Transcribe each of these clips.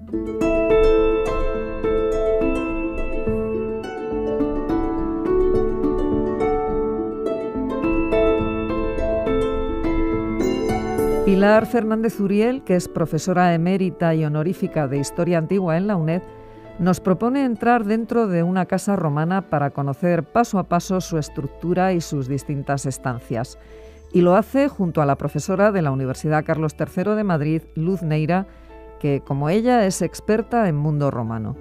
Pilar Fernández Uriel, que es profesora emérita y honorífica de Historia Antigua en la UNED, nos propone entrar dentro de una casa romana para conocer paso a paso su estructura y sus distintas estancias. Y lo hace junto a la profesora de la Universidad Carlos III de Madrid, Luz Neira, que, como ella, es experta en mundo romano.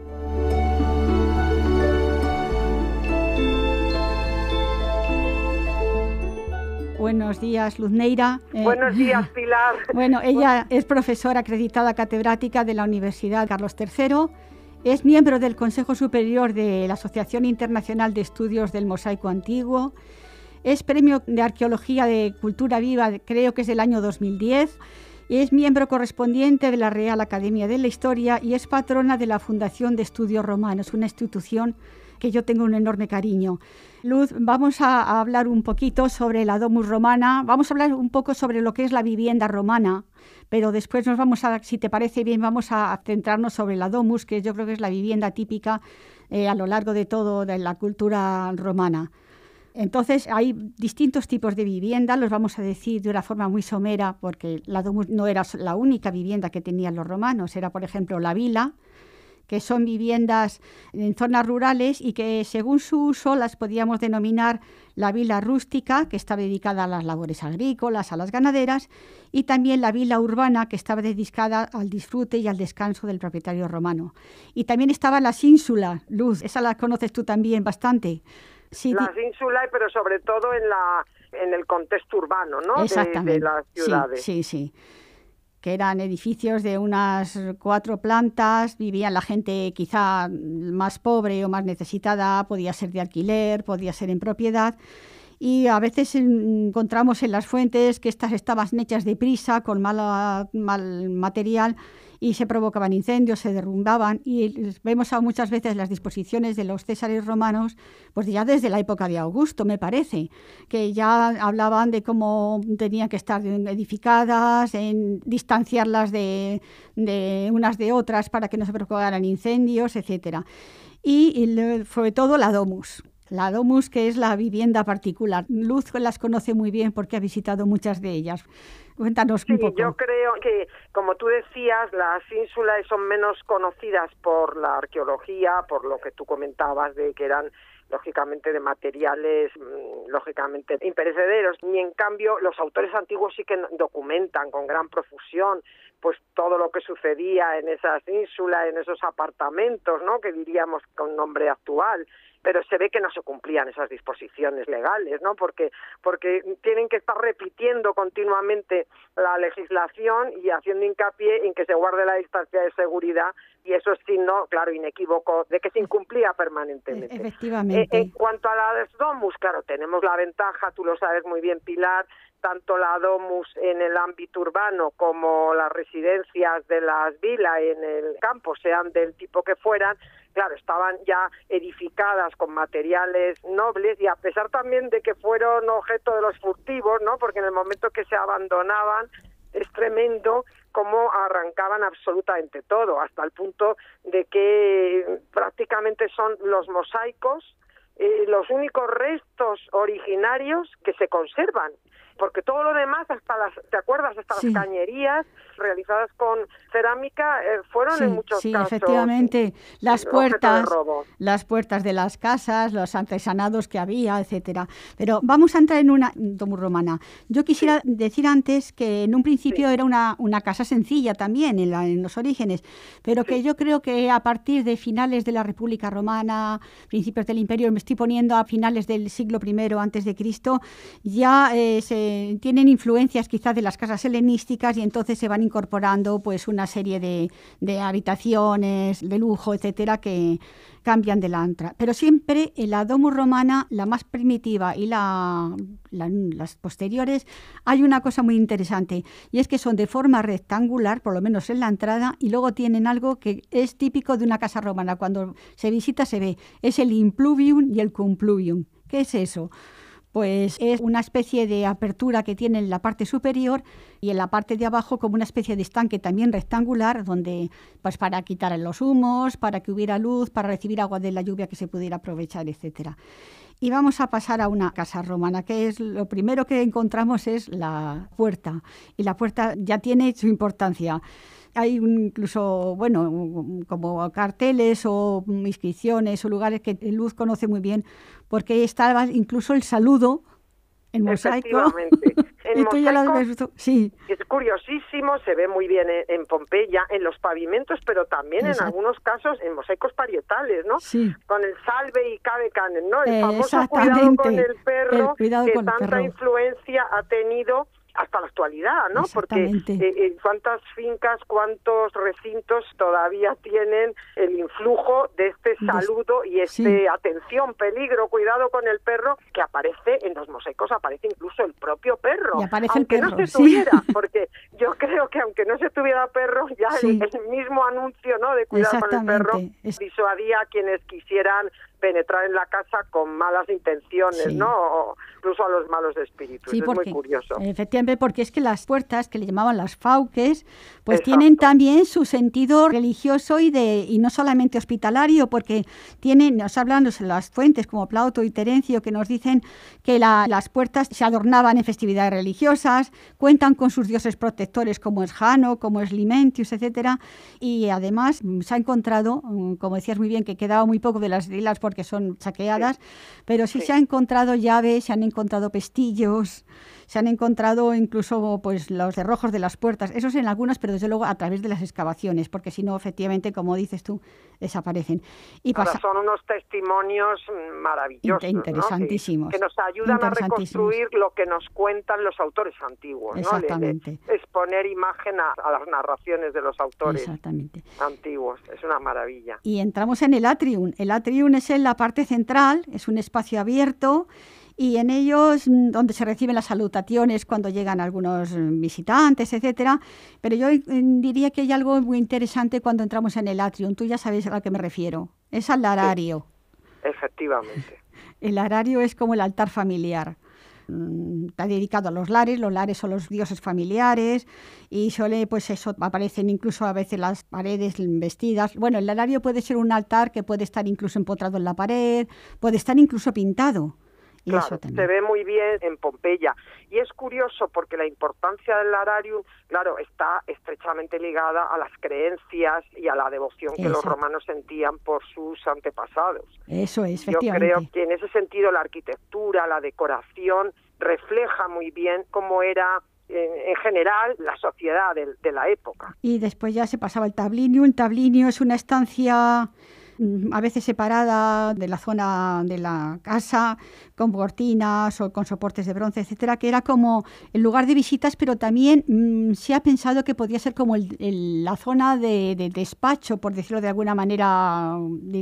Buenos días, Luz Neira. Buenos días, Pilar. Bueno, ella es profesora acreditada catedrática de la Universidad Carlos III, es miembro del Consejo Superior de la Asociación Internacional de Estudios del Mosaico Antiguo, es premio de Arqueología de Cultura Viva, creo que es del año 2010, y es miembro correspondiente de la Real Academia de la Historia y es patrona de la Fundación de Estudios Romanos, una institución que yo tengo un enorme cariño. Luz, vamos a hablar un poquito sobre la Domus Romana, vamos a hablar un poco sobre lo que es la vivienda romana, pero después si te parece bien, vamos a centrarnos sobre la Domus, que yo creo que es la vivienda típica a lo largo de todo de la cultura romana. Entonces, hay distintos tipos de vivienda, los vamos a decir de una forma muy somera, porque la Domus no era la única vivienda que tenían los romanos, era, por ejemplo, la vila, que son viviendas en zonas rurales y que según su uso las podíamos denominar la vila rústica, que estaba dedicada a las labores agrícolas, a las ganaderas, y también la vila urbana, que estaba dedicada al disfrute y al descanso del propietario romano. Y también estaban las ínsulas, Luz, esa la conoces tú también bastante. Sí, las ínsulas, pero sobre todo en el contexto urbano, ¿no? Exactamente. De las ciudades. Sí. Que eran edificios de unas 4 plantas, vivía la gente quizá más pobre o más necesitada, podía ser de alquiler, podía ser en propiedad, y a veces encontramos en las fuentes que estas estaban hechas deprisa, con mal material, y se provocaban incendios, se derrumbaban, y vemos muchas veces las disposiciones de los césares romanos, pues ya desde la época de Augusto, me parece, que ya hablaban de cómo tenían que estar edificadas, en distanciarlas de unas de otras para que no se provocaran incendios, etcétera. Y sobre todo la domus. La domus, que es la vivienda particular. Luz las conoce muy bien porque ha visitado muchas de ellas. Cuéntanos un poco. Yo creo que, como tú decías, las ínsulas son menos conocidas por la arqueología, por lo que tú comentabas de que eran lógicamente de materiales lógicamente imperecederos, y en cambio los autores antiguos sí que documentan con gran profusión pues todo lo que sucedía en esas ínsulas, en esos apartamentos, ¿no?, que diríamos con nombre actual. Pero se ve que no se cumplían esas disposiciones legales, ¿no? Porque tienen que estar repitiendo continuamente la legislación y haciendo hincapié en que se guarde la distancia de seguridad, y eso es signo, claro, inequívoco de que se incumplía permanentemente. Efectivamente. En cuanto a la domus, claro, tenemos la ventaja, tú lo sabes muy bien, Pilar, tanto la domus en el ámbito urbano como las residencias de las vilas en el campo, sean del tipo que fueran, claro, estaban ya edificadas con materiales nobles, y a pesar también de que fueron objeto de los furtivos, ¿no?, porque en el momento que se abandonaban es tremendo cómo arrancaban absolutamente todo, hasta el punto de que prácticamente son los mosaicos los únicos restos originarios que se conservan, porque todo lo demás, ¿te acuerdas? Hasta las cañerías realizadas con cerámica fueron en muchos casos. Sí, efectivamente, las puertas de las casas, los artesanados que había, etcétera. Pero vamos a entrar en una domus romana. Yo quisiera decir antes que en un principio era una casa sencilla también en los orígenes, pero que yo creo que a partir de finales de la República Romana, principios del Imperio, me estoy poniendo a finales del siglo I antes de Cristo, ya tienen influencias quizás de las casas helenísticas, y entonces se van incorporando pues una serie de habitaciones de lujo, etcétera, que cambian de la antra. Pero siempre en la domus romana, la más primitiva y las posteriores, hay una cosa muy interesante, y es que son de forma rectangular, por lo menos en la entrada, y luego tienen algo que es típico de una casa romana. Cuando se visita se ve, es el impluvium y el compluvium. ¿Qué es eso? pues es una especie de apertura que tiene en la parte superior y en la parte de abajo como una especie de estanque también rectangular, donde pues para quitar los humos, para que hubiera luz, para recibir agua de la lluvia que se pudiera aprovechar, etcétera. Y vamos a pasar a una casa romana, que es lo primero que encontramos es la puerta. Y la puerta ya tiene su importancia. Hay incluso, bueno, como carteles o inscripciones o lugares que Luz conoce muy bien, porque estaba incluso el saludo en mosaico. Efectivamente. En tú ya lo has visto. Sí. Es curiosísimo, se ve muy bien en Pompeya, en los pavimentos, pero también en algunos casos en mosaicos parietales, ¿no? Sí. Con el salve y cabe canem, ¿no? El famoso cuidado con el perro, que tanta influencia ha tenido hasta la actualidad, ¿no? Porque cuántas fincas, cuántos recintos todavía tienen el influjo de este saludo y atención, peligro, cuidado con el perro, que aparece en los mosaicos, aparece incluso el propio perro, y aparece aunque el perro, no se tuviera, porque yo creo que aunque no se tuviera perro, ya el mismo anuncio, ¿no?, de cuidado con el perro disuadía a quienes quisieran penetrar en la casa con malas intenciones, ¿no? O incluso a los malos espíritus. Sí, es muy curioso. Efectivamente, porque es que las puertas, que le llamaban las fauques, pues tienen también su sentido religioso y no solamente hospitalario, porque nos hablan las fuentes como Plauto y Terencio, que nos dicen que las puertas se adornaban en festividades religiosas, cuentan con sus dioses protectores como es Jano, como es Limentius, etcétera, y además se ha encontrado, como decías muy bien, que quedaba muy poco de las vilas porque son saqueadas, pero se han encontrado llaves, se han encontrado pestillos, se han encontrado incluso pues los cerrojos de las puertas, esos en algunos, pero desde luego a través de las excavaciones, porque si no, efectivamente, como dices tú, desaparecen. Y son unos testimonios maravillosos, interesantísimos, ¿no? que nos ayudan a reconstruir lo que nos cuentan los autores antiguos, exactamente, ¿no? Exponer imagen a las narraciones de los autores antiguos, es una maravilla. Y entramos en el atrium. El atrium es en la parte central, es un espacio abierto, y en ellos donde se reciben las salutaciones cuando llegan algunos visitantes, etcétera. Pero yo diría que hay algo muy interesante cuando entramos en el atrium. Tú ya sabes a lo que me refiero. Es al larario. Sí, efectivamente. El larario es como el altar familiar. Está dedicado a los lares son los dioses familiares y aparecen incluso a veces las paredes vestidas. Bueno, el larario puede ser un altar que puede estar incluso empotrado en la pared, puede estar incluso pintado. Claro, se ve muy bien en Pompeya. Y es curioso porque la importancia del lararium, claro, está estrechamente ligada a las creencias y a la devoción que los romanos sentían por sus antepasados. Eso es, efectivamente. Yo creo que en ese sentido la arquitectura, la decoración, refleja muy bien cómo era en general la sociedad de la época. Y después ya se pasaba el tablinio. El tablinio es una estancia a veces separada de la zona de la casa, con cortinas o con soportes de bronce, etcétera, que era como el lugar de visitas, pero también se ha pensado que podía ser como la zona de despacho, por decirlo de alguna manera,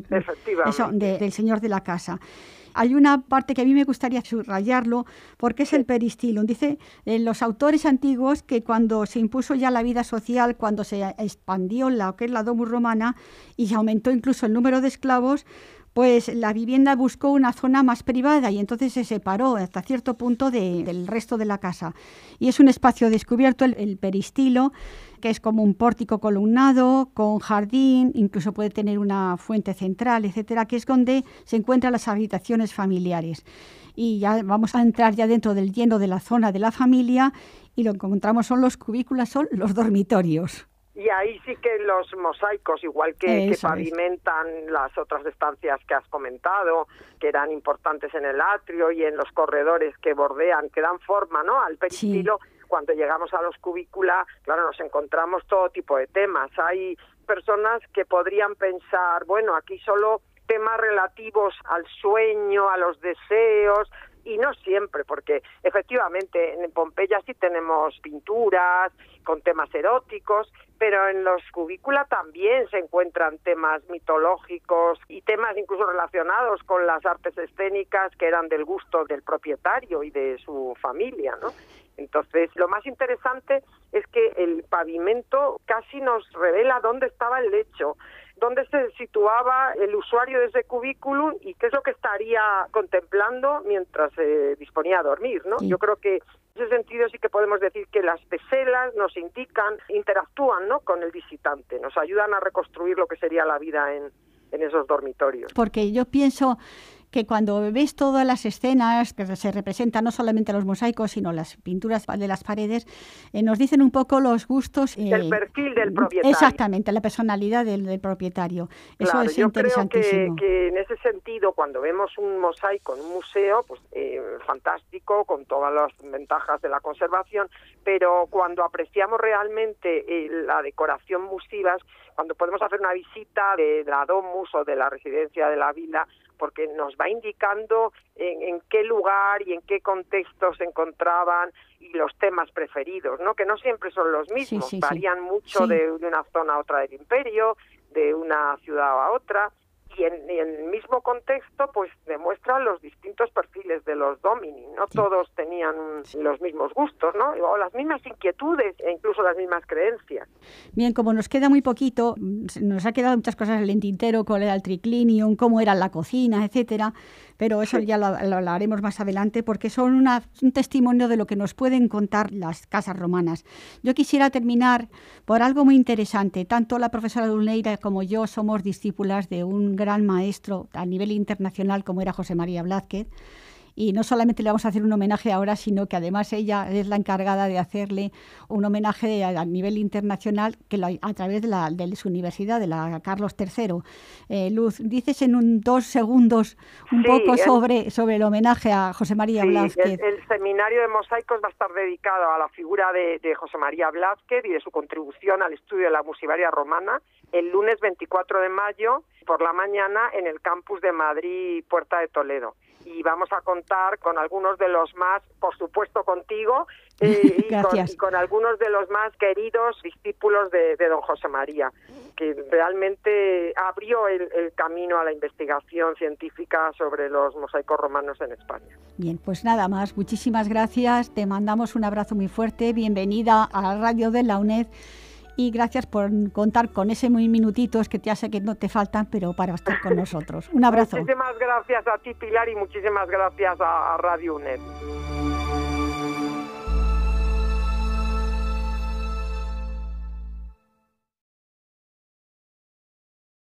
del señor de la casa. Hay una parte que a mí me gustaría subrayarlo, porque es el peristilum. Dice los autores antiguos que cuando se impuso ya la vida social, cuando se expandió lo que es la domus romana y se aumentó incluso el número de esclavos, pues la vivienda buscó una zona más privada y entonces se separó hasta cierto punto del resto de la casa. Y es un espacio descubierto, el peristilo, que es como un pórtico columnado, con jardín, incluso puede tener una fuente central, etcétera, que es donde se encuentran las habitaciones familiares. Y ya vamos a entrar ya dentro del lleno de la zona de la familia y lo que encontramos son los cubículos, son los dormitorios. Y ahí sí que los mosaicos, igual que pavimentan las otras estancias que has comentado, que eran importantes en el atrio y en los corredores que bordean, que dan forma, ¿no?, al peristilo. Sí. Cuando llegamos a los cubículos, claro, nos encontramos todo tipo de temas. Hay personas que podrían pensar, bueno, aquí solo temas relativos al sueño, a los deseos, y no siempre, porque efectivamente en Pompeya sí tenemos pinturas con temas eróticos, pero en los cubículos también se encuentran temas mitológicos y temas incluso relacionados con las artes escénicas que eran del gusto del propietario y de su familia, ¿no? Entonces, lo más interesante es que el pavimento casi nos revela dónde estaba el lecho. dónde se situaba el usuario de ese cubículum y qué es lo que estaría contemplando mientras se disponía a dormir, ¿no? Sí. Yo creo que en ese sentido sí que podemos decir que las teselas nos indican, interactúan, ¿no?, con el visitante, nos ayudan a reconstruir lo que sería la vida en esos dormitorios. Porque yo pienso que cuando ves todas las escenas que se representan, no solamente los mosaicos, sino las pinturas de las paredes, nos dicen un poco los gustos... el perfil del propietario. Exactamente, la personalidad del propietario. Eso es interesantísimo. Yo creo que en ese sentido, cuando vemos un mosaico en un museo, pues fantástico, con todas las ventajas de la conservación, pero cuando apreciamos realmente la decoración musiva, cuando podemos hacer una visita de la Domus o de la residencia de la vila, porque nos va indicando en qué lugar y en qué contexto se encontraban y los temas preferidos, ¿no? Que no siempre son los mismos, varían mucho de una zona a otra del imperio, de una ciudad a otra, y en el mismo contexto pues demuestran los distintos perfiles de los domini, no todos tenían los mismos gustos, ¿no? O las mismas inquietudes e incluso las mismas creencias. Bien, como nos queda muy poquito, nos ha quedado muchas cosas en el tintero, cuál era el triclinium, cómo era la cocina, etcétera, pero eso ya lo hablaremos más adelante porque son un testimonio de lo que nos pueden contar las casas romanas. Yo quisiera terminar por algo muy interesante. Tanto la profesora Dulneira como yo somos discípulas de un gran maestro a nivel internacional como era José María Blázquez. Y no solamente le vamos a hacer un homenaje ahora, sino que además ella es la encargada de hacerle un homenaje a nivel internacional que a través de su universidad, de la Carlos III. Luz, dices en 2 segundos un poco sobre el homenaje a José María Blázquez. El seminario de mosaicos va a estar dedicado a la figura de José María Blázquez y de su contribución al estudio de la musivaria romana el lunes 24 de mayo por la mañana en el campus de Madrid, Puerta de Toledo. Y vamos a contar con algunos de los más, por supuesto contigo, y con algunos de los más queridos discípulos de don José María, que realmente abrió el camino a la investigación científica sobre los mosaicos romanos en España. Bien, pues nada más, muchísimas gracias, te mandamos un abrazo muy fuerte, bienvenida a la radio de la UNED. Y gracias por contar con ese muy minutitos que ya sé que no te faltan, pero para estar con nosotros. Un abrazo. Muchísimas gracias a ti, Pilar, y muchísimas gracias a Radio UNED.